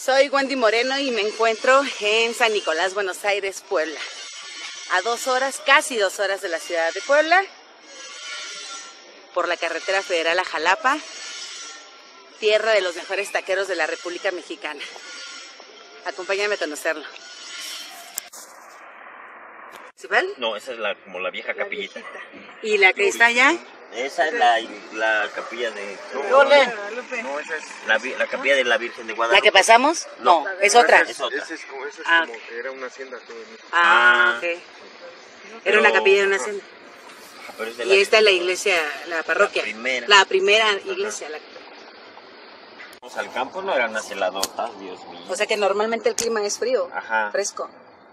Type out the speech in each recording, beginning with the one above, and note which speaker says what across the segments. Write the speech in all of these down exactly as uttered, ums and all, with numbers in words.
Speaker 1: Soy Wendy Moreno y me encuentro en San Nicolás, Buenos Aires, Puebla. A dos horas, casi dos horas de la ciudad de Puebla, por la carretera federal a Jalapa, tierra de los mejores taqueros de la República Mexicana. Acompáñame a conocerlo. ¿Sí, val?
Speaker 2: No, esa es la, como la vieja
Speaker 1: La
Speaker 2: capillita.
Speaker 1: viejita. ¿Y la que está allá?
Speaker 2: Esa es la, la capilla de...
Speaker 1: No,
Speaker 2: No, esa es la, la capilla de la Virgen de Guadalupe.
Speaker 1: ¿La que pasamos? No, es otra.
Speaker 2: Es otra.
Speaker 3: Ese es como, ese es
Speaker 1: Ah.
Speaker 3: como que era una hacienda.
Speaker 1: Ah, ok. Era
Speaker 2: Pero-
Speaker 1: una capilla de una hacienda.
Speaker 2: Pero es de
Speaker 1: Y esta es la iglesia, la parroquia.
Speaker 2: La primera.
Speaker 1: La primera iglesia. la-
Speaker 2: Fuimos al campo, no eran unas heladotas, Dios mío.
Speaker 1: O sea que normalmente el clima es frío,
Speaker 2: Ajá.
Speaker 1: fresco.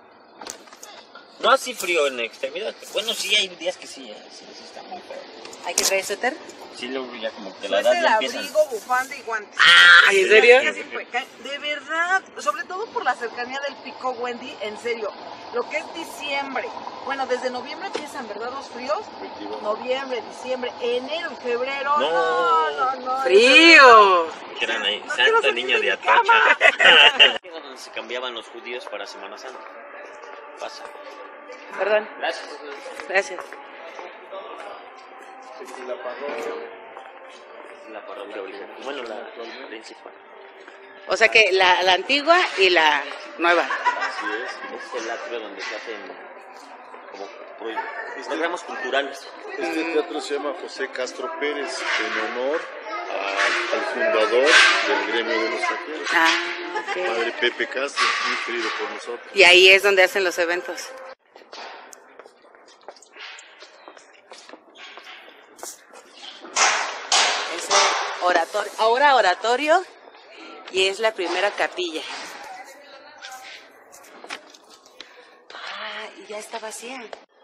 Speaker 2: No así frío en extremidad. Bueno, sí, hay días que sí, eh, sí, sí está muy feo.
Speaker 1: ¿Hay que traer suéter?
Speaker 2: Sí, luego ya como que la
Speaker 4: Es
Speaker 2: edad
Speaker 4: el
Speaker 2: ya empieza.
Speaker 4: abrigo, bufanda y guantes.
Speaker 1: Ay, ¿en serio?
Speaker 4: Casi fue- ca- De verdad, sobre todo por la cercanía del pico, Wendy, en serio. Lo que es diciembre. Bueno, desde noviembre empiezan, ¿verdad? Los fríos. Noviembre, diciembre, enero y febrero.
Speaker 2: No.
Speaker 4: No, no, no.
Speaker 1: ¡Frío!
Speaker 2: Que eran ahí,
Speaker 4: No quiero
Speaker 2: Santo
Speaker 4: sentir
Speaker 2: Niño
Speaker 4: mi
Speaker 2: de
Speaker 4: cama.
Speaker 2: Atocha. Era donde se cambiaban los judíos para Semana Santa. Pasa.
Speaker 1: Perdón,
Speaker 2: Gracias.
Speaker 1: gracias.
Speaker 2: La parroquia original. Bueno, la principal.
Speaker 1: O sea que la, la antigua y la nueva.
Speaker 2: Así es. Es el atrio donde se hacen como pro- programas culturales.
Speaker 3: Este teatro se llama José Castro Pérez en honor a- al fundador del gremio de los taqueros,
Speaker 1: Ah, ok.
Speaker 3: padre Pepe Castro, muy querido por nosotros.
Speaker 1: Y ahí es donde hacen los eventos. Es el oratorio, ahora oratorio, y es la primera capilla. Ah, y ya está vacía.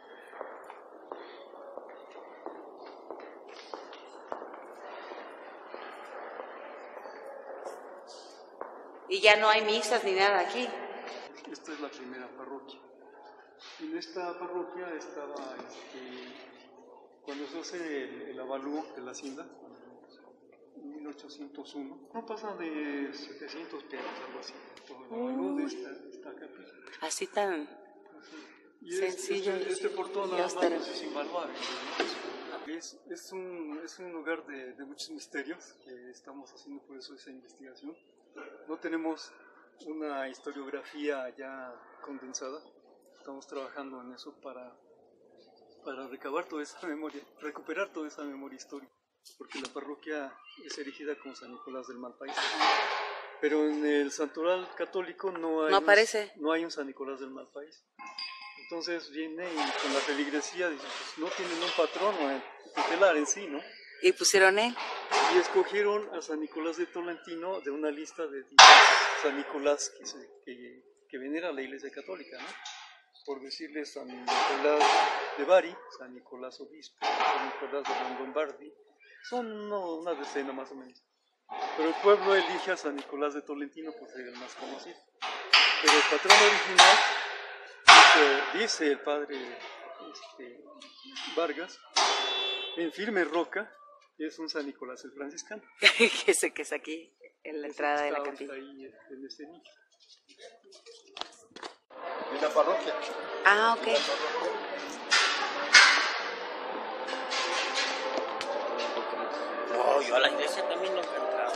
Speaker 1: Y ya no hay misas ni nada aquí.
Speaker 5: Esta es la primera parroquia. En esta parroquia estaba, este, cuando se hace el, el avalúo de la hacienda, en mil ochocientos uno, no pasa de setecientos pesos, algo así, por el avalúo de esta, esta capilla.
Speaker 1: Así tan...
Speaker 5: Y es-
Speaker 1: Sencillo
Speaker 5: este,
Speaker 1: y-
Speaker 5: este portón
Speaker 1: y
Speaker 5: nada más
Speaker 1: austero.
Speaker 5: es invaluable. Es, es, un, es un lugar de, de muchos misterios que estamos haciendo, por eso esa investigación. No tenemos una historiografía ya condensada, estamos trabajando en eso para, para recabar toda esa memoria, recuperar toda esa memoria histórica, porque la parroquia es erigida como San Nicolás del Malpaís. Pero en el santoral católico no hay,
Speaker 1: No
Speaker 5: un-
Speaker 1: aparece.
Speaker 5: no hay un San Nicolás del Malpaís. Entonces viene y con la feligresía dice, pues no tienen un patrono eh, tutelar en sí, ¿no?
Speaker 1: Y pusieron él.
Speaker 5: Y escogieron a San Nicolás de Tolentino de una lista de diez San Nicolás que, se, que, que venera la Iglesia Católica, ¿no? Por decirles San Nicolás de Bari, San Nicolás Obispo, San Nicolás de Longobardi, son uno- una decena más o menos. Pero el pueblo elige a San Nicolás de Tolentino por ser el más conocido. Pero el patrón original, dice, dice el padre este, Vargas, en firme roca, es un San Nicolás el franciscano.
Speaker 1: que sé que es aquí, en la entrada de la
Speaker 5: Está
Speaker 1: capilla.
Speaker 5: ahí en este nicho.
Speaker 3: En la parroquia.
Speaker 1: Ah, ok.
Speaker 2: No, yo a la iglesia también nunca he entrado.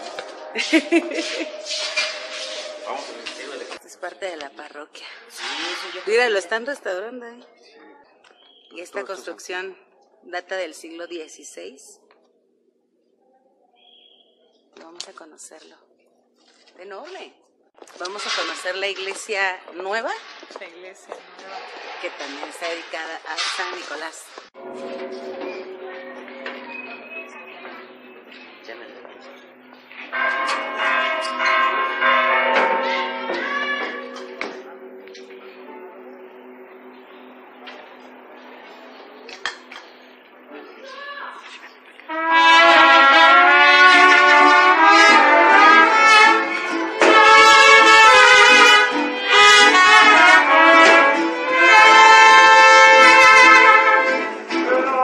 Speaker 2: Vamos a decirle.
Speaker 1: Esta es parte de la parroquia.
Speaker 2: Sí, eso yo.
Speaker 1: Mira, lo están restaurando ahí. Y esta construcción data del siglo dieciséis. Vamos a conocerlo. Enorme. Vamos a conocer la iglesia nueva,
Speaker 4: La iglesia nueva.
Speaker 1: que también está dedicada a San Nicolás.
Speaker 4: Pero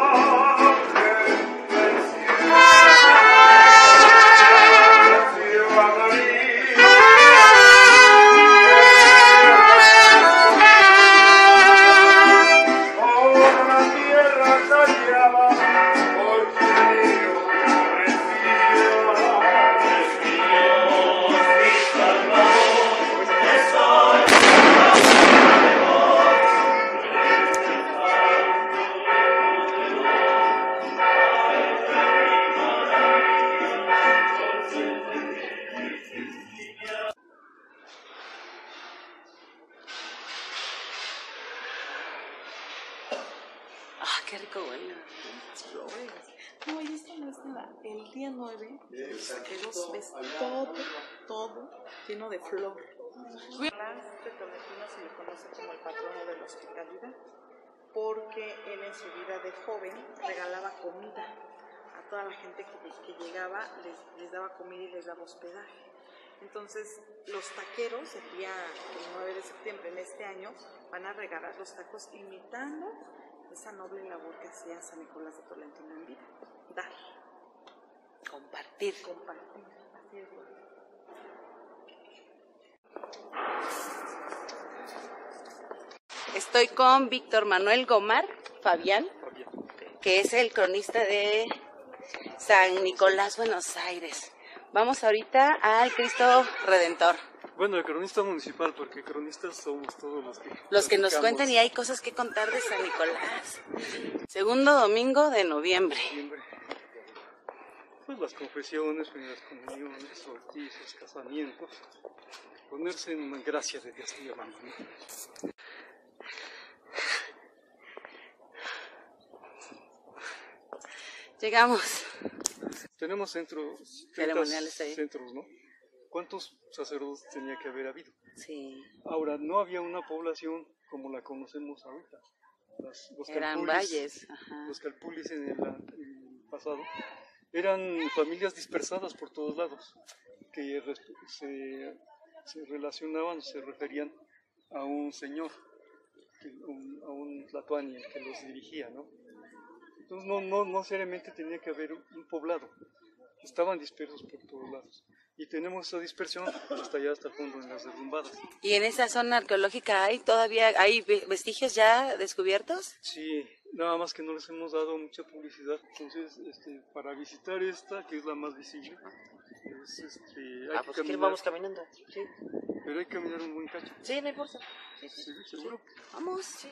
Speaker 1: qué rico huele.
Speaker 6: No, y esto no es nada. El día nueve de los ves todo, todo lleno de flor. Nicolás de Tolentino se le conoce como el patrono de la hospitalidad, porque él en su vida de joven regalaba comida a toda la gente que, que llegaba, les, les daba comida y les daba hospedaje. Entonces los taqueros el día el nueve de septiembre en este año van a regalar los tacos imitando esa noble labor que hacía San Nicolás de Tolentino en vida. Dar.
Speaker 1: Compartir.
Speaker 6: Compartir. Así es.
Speaker 1: Estoy con Víctor Manuel Gomar Fabián, que es el cronista de San Nicolás, Buenos Aires. Vamos ahorita al Cristo Redentor.
Speaker 5: Bueno, el cronista municipal, porque cronistas somos todos los que...
Speaker 1: Los que nos cuentan, y hay cosas que contar de San Nicolás. Segundo domingo de noviembre.
Speaker 5: Pues las confesiones, primeras comuniones, sortijos, casamientos. Ponerse en gracia de Dios, llamamos, ¿no?
Speaker 1: Llegamos.
Speaker 5: Tenemos centros,
Speaker 1: ceremoniales ahí.
Speaker 5: Centros, ¿no? ¿Cuántos sacerdotes tenía que haber habido?
Speaker 1: Sí.
Speaker 5: Ahora, no había una población como la conocemos ahorita. Las, los
Speaker 1: Eran
Speaker 5: calpulis,
Speaker 1: valles. Ajá.
Speaker 5: Los calpulis en el, en el pasado eran familias dispersadas por todos lados, que se, se relacionaban, se referían a un señor, un, a un tlatoani que los dirigía, ¿no? Entonces no, no, no necesariamente tenía que haber un poblado, estaban dispersos por todos lados. Y tenemos esa dispersión hasta allá, hasta el fondo, en las derrumbadas.
Speaker 1: ¿Y en esa zona arqueológica hay todavía hay vestigios ya descubiertos?
Speaker 5: Sí, nada más que no les hemos dado mucha publicidad. Entonces, este, para visitar esta, que es la más visible, es, este, hay
Speaker 2: ah,
Speaker 5: que
Speaker 2: pues
Speaker 5: caminar,
Speaker 2: vamos caminando. Sí.
Speaker 5: Pero hay que caminar un buen cacho.
Speaker 2: Sí, no importa. Sí, sí,
Speaker 5: ¿Sí, seguro?
Speaker 1: Vamos.
Speaker 2: Sí.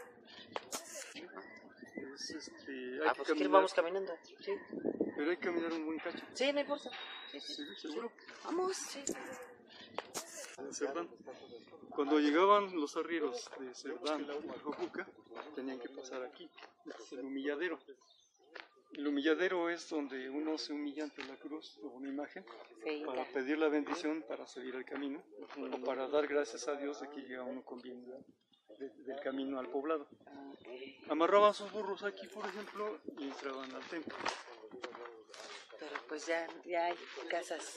Speaker 5: Es, este, hay
Speaker 2: ah,
Speaker 5: que
Speaker 2: pues
Speaker 5: caminar,
Speaker 2: vamos caminando. Sí.
Speaker 5: Pero hay que caminar un buen cacho.
Speaker 2: Sí, no importa.
Speaker 5: Sí, sí, seguro.
Speaker 1: Vamos.
Speaker 2: Sí.
Speaker 5: En Cerdán. Cuando llegaban los arrieros de Cerdán a Jojuca, tenían que pasar aquí, este es el humilladero. El humilladero es donde uno se humilla ante la cruz o una imagen
Speaker 1: Sí.
Speaker 5: para pedir la bendición para seguir el camino o para dar gracias a Dios de que llega uno con bien de, del camino al poblado. Amarraban sus burros aquí, por ejemplo, y entraban al templo.
Speaker 1: Pero pues ya, ya hay casas.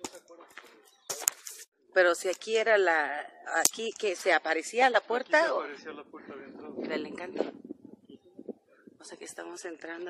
Speaker 1: Pero si aquí era la, aquí que se aparecía la puerta.
Speaker 5: Aquí se
Speaker 1: o
Speaker 5: aparecía la puerta de entrada.
Speaker 1: del encanto. O sea que estamos entrando.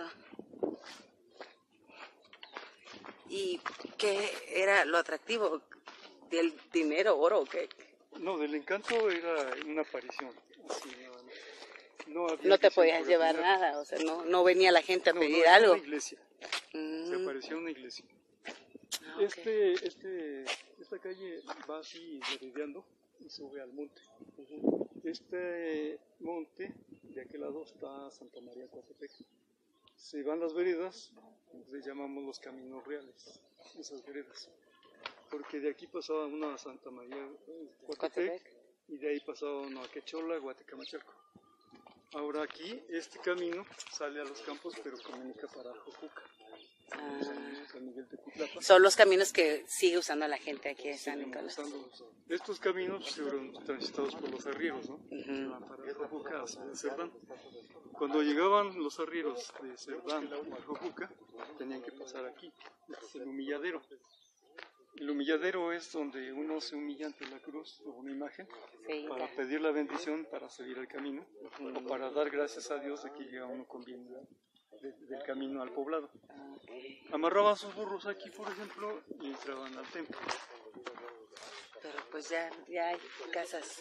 Speaker 1: ¿Y qué era lo atractivo? ¿Del dinero, oro o qué?
Speaker 5: No, del encanto era una aparición. Así, nada más. No, había
Speaker 1: No te
Speaker 5: visión
Speaker 1: podías
Speaker 5: por
Speaker 1: llevar
Speaker 5: ordinario.
Speaker 1: nada, o sea, no, no venía la gente a
Speaker 5: No,
Speaker 1: pedir
Speaker 5: no, era
Speaker 1: algo.
Speaker 5: una iglesia.
Speaker 1: Mm.
Speaker 5: Se apareció una iglesia.
Speaker 1: Ah, ok.
Speaker 5: Este, este, esta calle va así derribeando y sube al monte. Este monte, de aquel lado está Santa María Coatepec. Se van las veredas, les llamamos los caminos reales, esas veredas. Porque de aquí pasaba una a Santa María Coatepec,
Speaker 1: Coatepec.
Speaker 5: y de ahí pasaba uno a Quechola, Guatecamachalco. Ahora aquí, este camino sale a los campos, pero comunica para Jojuca.
Speaker 1: Ah.
Speaker 5: San Miguel de Cutlapa.
Speaker 1: Son los caminos que sigue usando la gente aquí en San
Speaker 5: Seguimos
Speaker 1: Nicolás.
Speaker 5: usándolos. Estos caminos fueron transitados por los arrieros, ¿no? Que
Speaker 1: Ujú.
Speaker 5: van para Jojuca hacia Cerdán. Cuando llegaban los arrieros de Cerdán a Jojuca, tenían que pasar aquí, este es el humilladero. El humilladero es donde uno se humilla ante la cruz o una imagen
Speaker 1: Sí.
Speaker 5: para pedir la bendición para seguir el camino o para dar gracias a Dios de que llega uno con bien de, del camino al poblado. Amarraban sus burros aquí, por ejemplo, y entraban al templo.
Speaker 1: Pero pues ya, ya hay casas.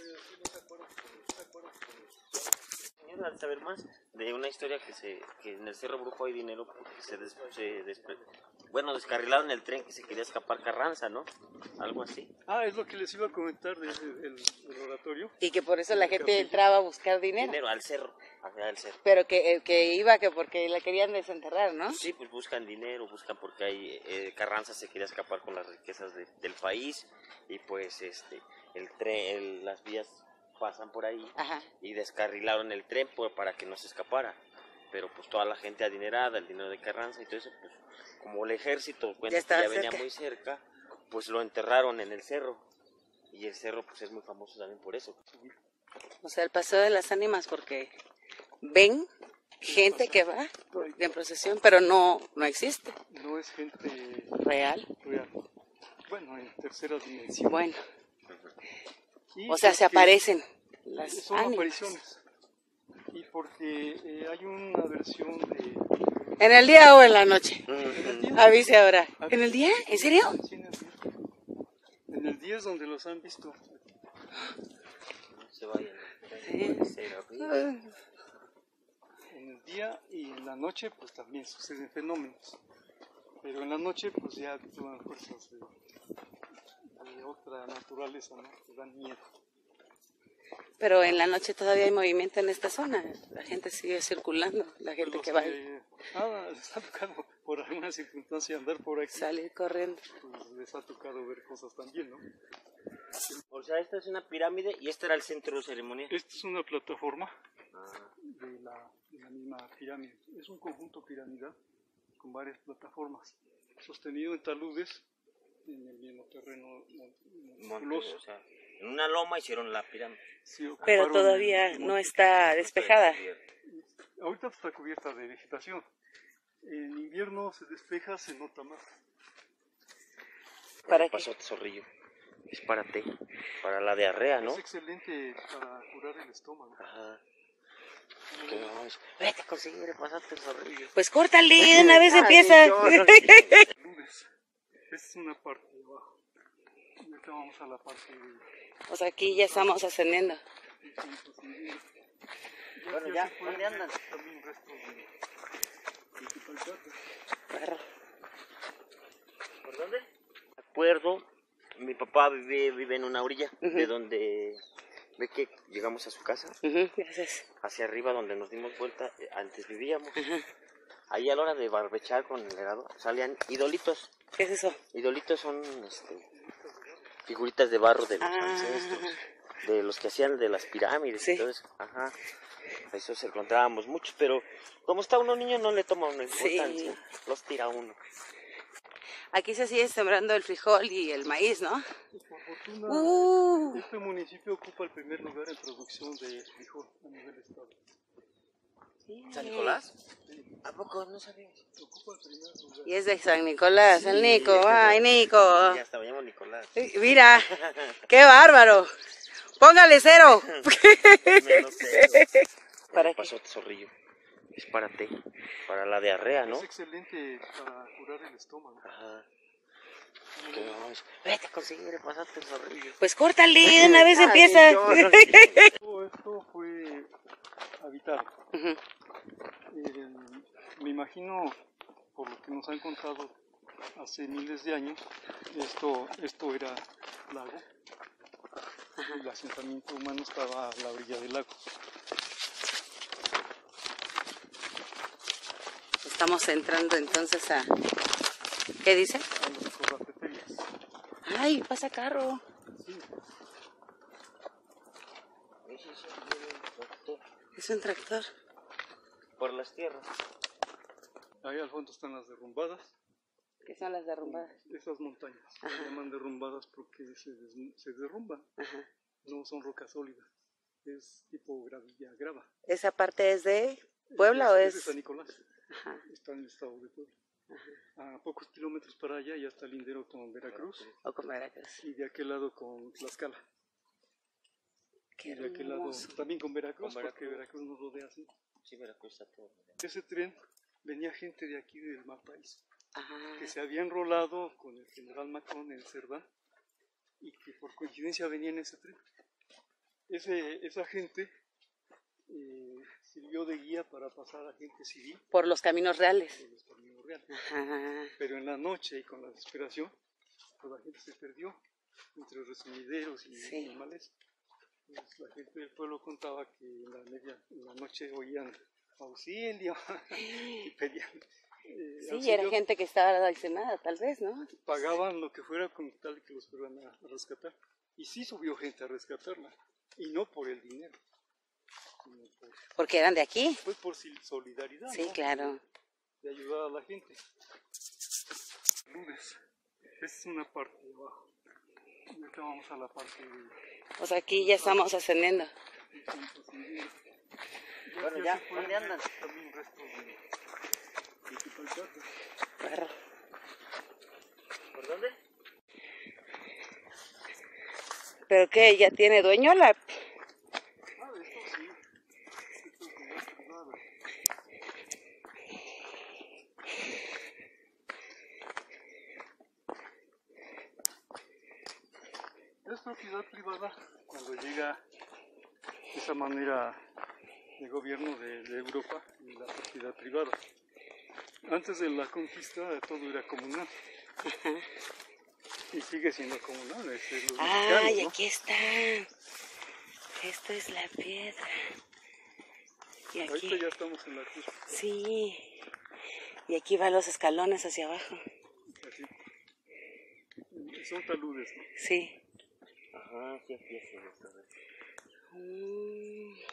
Speaker 2: Señor, al saber más de una historia que se que en el Cerro Brujo hay dinero porque se, des, se despre, bueno, descarrilaron el tren que se quería escapar Carranza, ¿no? Algo así.
Speaker 5: Ah, es lo que les iba a comentar del del- del oratorio.
Speaker 1: Y que por eso la gente entraba a buscar dinero.
Speaker 2: Dinero al cerro, allá al cerro.
Speaker 1: Pero que, eh, que iba que porque la querían desenterrar, ¿no?
Speaker 2: Sí, pues buscan dinero, buscan porque hay eh, Carranza se quería escapar con las riquezas de, del país y pues este el tren, el- las vías pasan por ahí
Speaker 1: Ajá.
Speaker 2: y descarrilaron el tren pues, para que no se escapara. pero pues toda la gente adinerada, el dinero de Carranza y todo eso, pues como el ejército cuenta
Speaker 1: Ya
Speaker 2: que
Speaker 1: estaba
Speaker 2: ya venía
Speaker 1: cerca.
Speaker 2: muy cerca, pues lo enterraron en el cerro. Y el cerro pues es muy famoso también por eso.
Speaker 1: O sea, el paseo de las ánimas porque ven gente que va en procesión, pero no, no existe.
Speaker 5: No es gente
Speaker 1: Real.
Speaker 5: real. Bueno, en tercera dimensión.
Speaker 1: Bueno,
Speaker 5: Y
Speaker 1: o sea, se
Speaker 5: porque
Speaker 1: aparecen las
Speaker 5: son
Speaker 1: ánimas.
Speaker 5: apariciones. Y porque eh, hay una versión de...
Speaker 1: ¿En el día o en la noche?
Speaker 5: En el día,
Speaker 1: Avise ahora. ¿En el día? ¿En serio?
Speaker 5: sí, en el día. En el día es donde los han visto.
Speaker 2: No se vayan.
Speaker 1: Sí.
Speaker 2: Puede ser horrible.
Speaker 5: En el día y en la noche pues también suceden fenómenos. Pero en la noche pues ya actúan fuerzas de, de otra naturaleza, ¿no? Que dan miedo.
Speaker 1: Pero en la noche todavía hay movimiento en esta zona. La gente sigue circulando, la gente
Speaker 5: Los
Speaker 1: que va a
Speaker 5: que, ah, les ha tocado por alguna circunstancia andar por aquí,
Speaker 1: salir corriendo.
Speaker 5: pues les ha tocado ver cosas también, ¿no?
Speaker 2: O sea, esta es una pirámide y este era el centro ceremonial.
Speaker 5: Esta es una plataforma
Speaker 2: Ah,
Speaker 5: de la, de la misma pirámide. Es un conjunto piramidal con varias plataformas, sostenido en taludes en el mismo terreno
Speaker 2: monte,
Speaker 5: montuoso.
Speaker 2: o sea, en una loma hicieron la pirámide.
Speaker 5: Sí,
Speaker 1: Pero
Speaker 5: ocuparon
Speaker 1: todavía
Speaker 5: el- el
Speaker 1: no
Speaker 5: monte.
Speaker 1: está despejada.
Speaker 5: Ahorita está cubierta de vegetación. En invierno se despeja, se nota más.
Speaker 1: ¿Para qué?
Speaker 2: Pasote zorrillo. Es para té, para la diarrea, ¿no?
Speaker 5: Es excelente para curar el estómago.
Speaker 2: Ajá. ¿Qué vamos? Vete a conseguir el pasote zorrillo.
Speaker 1: Pues córtale, de una vez empieza.
Speaker 5: Taludes. Esta es una parte de abajo. Y ahorita vamos a la parte de...
Speaker 1: O sea, aquí ya estamos ascendiendo.
Speaker 2: Bueno,
Speaker 5: aquí
Speaker 2: ya,
Speaker 5: se pueden
Speaker 2: ¿dónde andan?
Speaker 5: ver también restos de, de Tepalcate.
Speaker 1: Perro.
Speaker 2: ¿Por dónde? Me acuerdo, mi papá vive, vive en una orilla,
Speaker 1: Ujú.
Speaker 2: de donde ve que llegamos a su casa,
Speaker 1: Ujú, gracias.
Speaker 2: hacia arriba donde nos dimos vuelta, eh, antes vivíamos. Ahí a la hora de barbechar con el helado salían idolitos.
Speaker 1: ¿Qué es eso?
Speaker 2: Idolitos son este, figuritas de barro de los
Speaker 1: Ah.
Speaker 2: ancestros, de los que hacían de las pirámides
Speaker 1: Sí.
Speaker 2: y todo eso. Ajá. Eso se encontrábamos mucho, pero como está uno niño no le toma una
Speaker 1: Sí.
Speaker 2: importancia, los tira uno.
Speaker 1: Aquí se sigue sembrando el frijol y el maíz, ¿no?
Speaker 5: Por fortuna,
Speaker 1: Uh.
Speaker 5: este municipio ocupa el primer lugar en producción de frijol a nivel estado.
Speaker 2: ¿San Nicolás? ¿A poco? No sabía.
Speaker 5: Ocupa el primer lugar.
Speaker 1: Y es de San Nicolás, el Nico.
Speaker 2: Sí,
Speaker 1: Ay, Nico.
Speaker 2: Ya hasta me llamo Nicolás.
Speaker 1: Mira, qué bárbaro. Póngale cero.
Speaker 2: Menos cero.
Speaker 1: ¿Para qué?
Speaker 2: Pasote zorrillo. Es para té, para la diarrea, ¿no?
Speaker 5: Es excelente para curar el estómago.
Speaker 2: Ajá. ¿Qué vamos? Vete a conseguir el pasote zorrillo.
Speaker 1: Pues córtale, de una vez empieza.
Speaker 5: Todo esto fue habitado.
Speaker 1: Ujú.
Speaker 5: Eh, me imagino, por lo que nos han contado hace miles de años, esto, esto era lago. El asentamiento humano estaba a la orilla del lago.
Speaker 1: Estamos entrando entonces a... ¿Qué dice?
Speaker 5: A los corrapeterias.
Speaker 1: Ay, pasa carro. Es un tractor.
Speaker 2: Por las tierras.
Speaker 5: Ahí al fondo están las derrumbadas.
Speaker 1: ¿Qué son las derrumbadas?
Speaker 5: Esas montañas se llaman derrumbadas porque se, des- se derrumban.
Speaker 1: Ajá.
Speaker 5: No son rocas sólidas. Es tipo gravilla, grava.
Speaker 1: ¿Esa parte es de Puebla o
Speaker 5: de
Speaker 1: es...?
Speaker 5: San Nicolás.
Speaker 1: Ajá.
Speaker 5: Está en el estado de Puebla. A pocos kilómetros para allá ya está lindero con Veracruz
Speaker 1: O con Veracruz.
Speaker 5: y de aquel lado con Tlaxcala.
Speaker 1: Qué
Speaker 5: Y de aquel lado
Speaker 1: hermoso.
Speaker 5: también con Veracruz,
Speaker 2: Con
Speaker 5: porque
Speaker 2: Veracruz.
Speaker 5: Veracruz nos rodea así.
Speaker 2: Sí, Veracruz está todo.
Speaker 5: Ese tren venía gente de aquí del Mar País,
Speaker 1: Ajá.
Speaker 5: que se había enrolado con el general Macron en Cerdán y que por coincidencia venía en ese tren. Ese, esa gente eh, sirvió de guía para pasar a gente civil
Speaker 1: Por los caminos reales.
Speaker 5: por los caminos reales.
Speaker 1: Ajá.
Speaker 5: Pero en la noche y con la desesperación, pues la gente se perdió entre resumideros y
Speaker 1: Sí.
Speaker 5: animales. Pues la gente del pueblo contaba que en la, media, en la noche oían auxilio y pedían eh,
Speaker 1: Sí,
Speaker 5: auxilio.
Speaker 1: era gente que estaba aicenada, tal vez, ¿no?
Speaker 5: Pagaban lo que fuera con tal que los fueran a, a rescatar. Y sí subió gente a rescatarla, y no por el dinero. como por,
Speaker 1: Porque eran de aquí.
Speaker 5: pues por solidaridad,
Speaker 1: Sí,
Speaker 5: ¿no?
Speaker 1: claro.
Speaker 5: De ayudar a la gente. Ludes. Esta es una parte de abajo. Y acá vamos a la parte de...
Speaker 1: Pues aquí ya estamos ascendiendo.
Speaker 2: Bueno,
Speaker 5: aquí
Speaker 2: ya,
Speaker 5: se pueden
Speaker 2: ¿dónde andan?
Speaker 5: ver también restos de, de Tipalcaca.
Speaker 1: Claro.
Speaker 2: ¿Por dónde?
Speaker 1: ¿Pero qué? ¿Ya tiene dueño la...?
Speaker 5: Ah, de esto sí. Esto es propiedad privada. Es propiedad privada cuando llega esa manera de gobierno de, de Europa y la propiedad privada. Antes de la conquista todo era comunal. Y sigue siendo comunal. Es, es los
Speaker 1: ¡Ay,
Speaker 5: mexicanos, ¿no?
Speaker 1: aquí está! Esto es la piedra. Y
Speaker 5: Ahorita
Speaker 1: aquí...
Speaker 5: ya estamos en la cruz.
Speaker 1: Sí. Y aquí van los escalones hacia abajo.
Speaker 5: Así. Son taludes, ¿no?
Speaker 1: Sí.
Speaker 2: Ajá, sí, aquí es esto.
Speaker 1: Mm.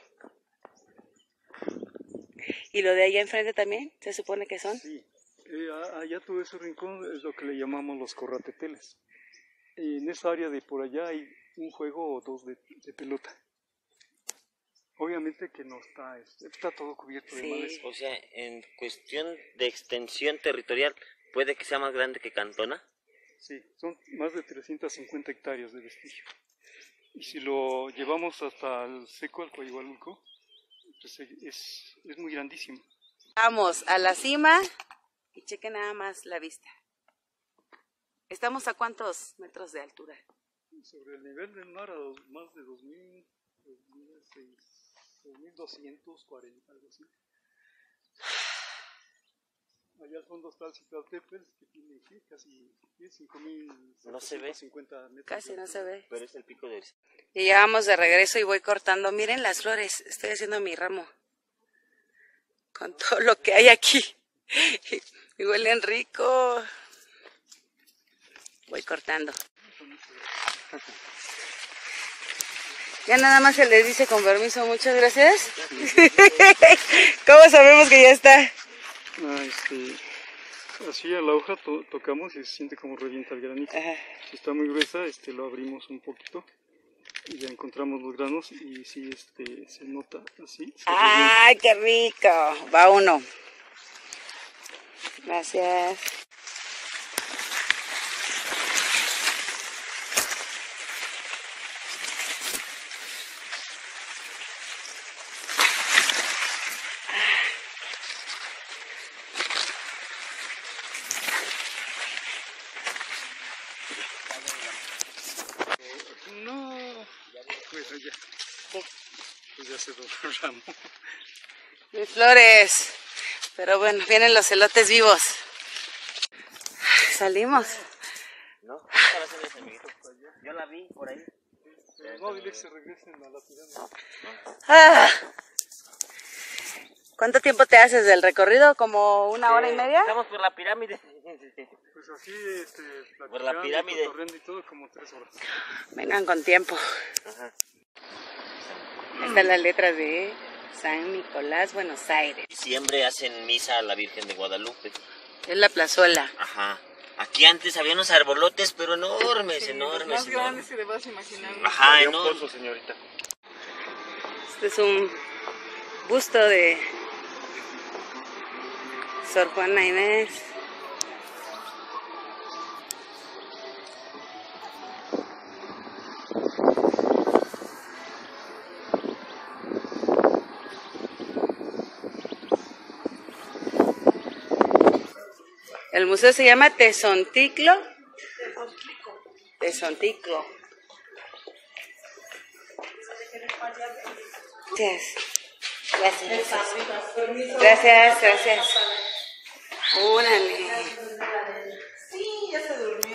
Speaker 1: ¿Y lo de allá enfrente también? ¿Se supone que son?
Speaker 5: Sí. Eh, a- allá todo ese rincón es lo que le llamamos los corrateteles. Y en esa área de por allá hay un juego o dos de, de pelota. Obviamente que no está, este, está todo cubierto de
Speaker 1: Sí.
Speaker 5: maleza.
Speaker 2: O sea, en cuestión de extensión territorial, ¿puede que sea más grande que Cantona?
Speaker 5: Sí, son más de trescientas cincuenta hectáreas de vestigio. Y si lo llevamos hasta el seco, al Coahuilco, pues es, es muy grandísimo.
Speaker 1: Vamos a la cima y chequen nada más la vista. ¿Estamos a cuántos metros de altura?
Speaker 5: Sobre el nivel del mar a dos- más de dos mil, dos mil doscientos cuarenta, algo así. Allá al fondo está el Ciclaltépetl, que tiene ¿qué? Casi cinco mil
Speaker 2: No se ve.
Speaker 5: cincuenta metros.
Speaker 1: Casi no se ve.
Speaker 2: Pero es el pico de Orizaba.
Speaker 1: Y ya vamos de regreso y voy cortando. Miren las flores, estoy haciendo mi ramo. Con todo lo que hay aquí. Y huelen rico. Voy cortando. Ya nada más se les dice con permiso, muchas gracias. ¿Cómo sabemos que ya está?
Speaker 5: Ah, este, así a la hoja to- tocamos y se siente como revienta el granito.
Speaker 1: Ajá.
Speaker 5: Si está muy gruesa, este, lo abrimos un poquito y ya encontramos los granos y si este, se nota así. Se
Speaker 1: ¡Ay, qué rico! Va uno. Gracias.
Speaker 5: revienta. No, pues ya,
Speaker 1: ¿Qué?
Speaker 5: pues ya se dobló el ramo.
Speaker 1: Mis flores. Pero bueno, vienen los elotes vivos. Salimos.
Speaker 2: ¿No? ¿Qué la hacen ese amiguito? Yo la vi por ahí.
Speaker 5: No, dile que se regresen a la pirámide.
Speaker 1: Ah. ¿Cuánto tiempo te haces del recorrido? ¿Como una hora y media?
Speaker 2: Estamos por la pirámide.
Speaker 5: Pues así, este,
Speaker 2: Por la
Speaker 5: platicando,
Speaker 2: pirámide.
Speaker 5: cotorreando y todo, como tres horas.
Speaker 1: Vengan con tiempo.
Speaker 2: Ajá.
Speaker 1: Esta es la letra de San Nicolás, Buenos Aires.
Speaker 2: Diciembre hacen misa a la Virgen de Guadalupe.
Speaker 1: Es la plazuela.
Speaker 2: Ajá. Aquí antes había unos arbolotes, pero enormes, enormes.
Speaker 6: Más
Speaker 2: enormes.
Speaker 6: grandes que te vas a imaginar.
Speaker 2: Ajá, enormes.
Speaker 3: señorita.
Speaker 1: Este es un busto de Sor Juana Inés. El museo se llama Tezonticlo. Tezonticlo. Gracias. Gracias. Gracias, gracias. Órale.
Speaker 6: Sí, ya se durmió.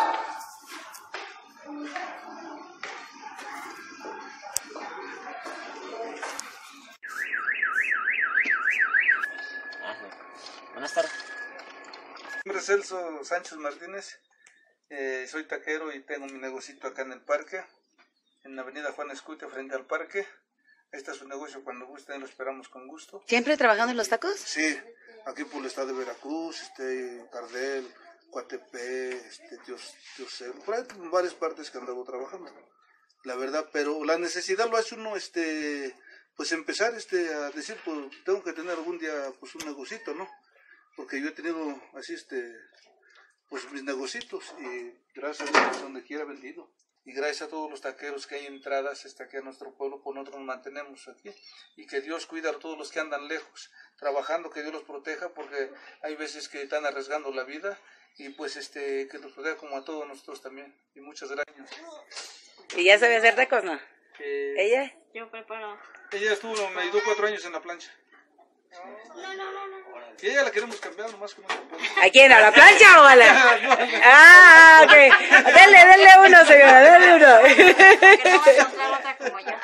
Speaker 2: Ajá. Buenas tardes.
Speaker 7: Mi nombre es Celso Sánchez Martínez, eh, soy taquero y tengo mi negocito acá en el parque, en la avenida Juan Escutia frente al parque. Ahí está su negocio, cuando gusten lo esperamos con gusto.
Speaker 1: ¿Siempre trabajando en los tacos?
Speaker 7: Sí, aquí por el estado de Veracruz, este, Cardel, Coatepé, este, Dios, Dios, por ahí en varias partes que andaba trabajando, la verdad, pero la necesidad lo hace uno, este, pues empezar, este, a decir, pues tengo que tener algún día, pues un negocito, ¿no? Porque yo he tenido así, este, pues mis negocitos y gracias a Dios donde quiera vendido. Y gracias a todos los taqueros que hay entradas este, aquí a nuestro pueblo, por nosotros nos mantenemos aquí. Y que Dios cuida a todos los que andan lejos, trabajando, que Dios los proteja, porque hay veces que están arriesgando la vida. Y pues este que los proteja como a todos nosotros también. Y muchas gracias.
Speaker 1: ¿Y ya sabe hacer tacos, no?
Speaker 7: Eh,
Speaker 1: ¿Ella?
Speaker 6: Yo preparo.
Speaker 7: Ella estuvo, me ayudó cuatro años en la plancha.
Speaker 6: No, no, no, no.
Speaker 7: Y ella la queremos cambiar, nomás que no se puede.
Speaker 1: ¿A quién? ¿A la plancha o a la...? Ah, ok. Denle, denle uno, señora, denle uno.
Speaker 6: Que no va a encontrar otra como yo.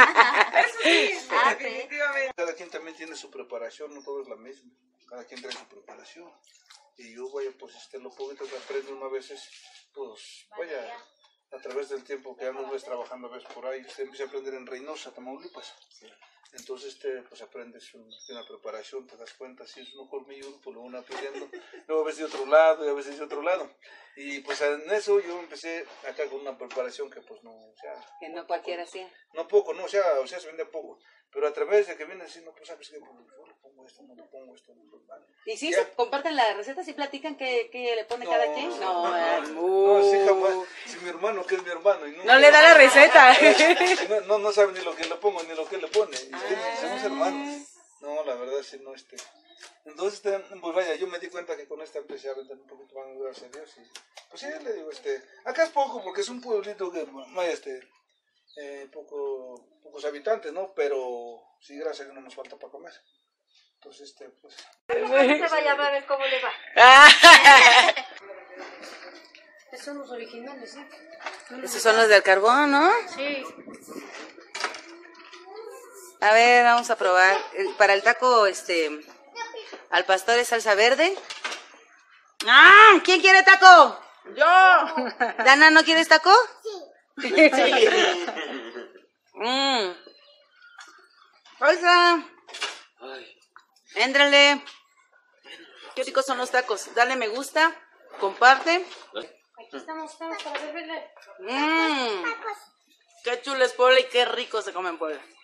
Speaker 6: Ah, sí.
Speaker 7: Cada quien también tiene su preparación, no todo es la misma. Cada quien trae su preparación. Y yo, vaya, pues este, lo poquito que aprendo uno a veces, pues, vaya, a través del tiempo que ando ves trabajando a veces por ahí, usted empieza a aprender en Reynosa, Tamaulipas. Entonces, este, pues aprendes un, una preparación, te das cuenta, si es uno colmilludo, pues lo uno aprendiendo, luego a veces de otro lado y a veces de otro lado. Y pues en eso yo empecé acá con una preparación que pues no, o sea...
Speaker 1: Que no cualquiera hacía.
Speaker 7: No poco, no, o sea, o sea, se vende poco. Pero a través de que viene así, no, pues sabes que pues, yo le pongo esto, no le pongo esto, no, pues, vale.
Speaker 1: ¿Y si
Speaker 7: Ya.
Speaker 1: se comparten las recetas y platican qué, qué le pone
Speaker 7: No,
Speaker 1: cada quien? No,
Speaker 7: no,
Speaker 1: eh,
Speaker 7: no, sí,
Speaker 1: uh.
Speaker 7: jamás. Si mi hermano, que es mi hermano. Y
Speaker 1: No le da la receta.
Speaker 7: No, no, no sabe ni lo que le pongo ni lo que le pone. Y
Speaker 1: Ah.
Speaker 7: somos hermanos. No, la verdad sí, no, este. Entonces, este, pues vaya, yo me di cuenta que con esta empecé a vender un poquito más, gracias a Dios. Y, pues sí, le digo, este, acá es poco porque es un pueblito que, vaya, este, eh, poco, pocos habitantes, ¿no? Pero sí, gracias a Dios no nos falta para comer. Entonces, este, pues.
Speaker 6: No se vaya a ver cómo le va. Estos son los originales, ¿eh?
Speaker 1: Esos son los del carbón, ¿no?
Speaker 6: Sí.
Speaker 1: A ver, vamos a probar. Para el taco, este, al pastor es salsa verde. ¡Ah! ¿Quién quiere taco? ¡Yo! ¿Dana, no quieres taco? Sí. Sí. mm. ¡Salsa! Éntrale. Qué ricos son los tacos. Dale me gusta, comparte.
Speaker 6: Aquí estamos, estamos para servirle.
Speaker 1: Mmm. Qué chulo es Puebla y qué rico se come en Puebla.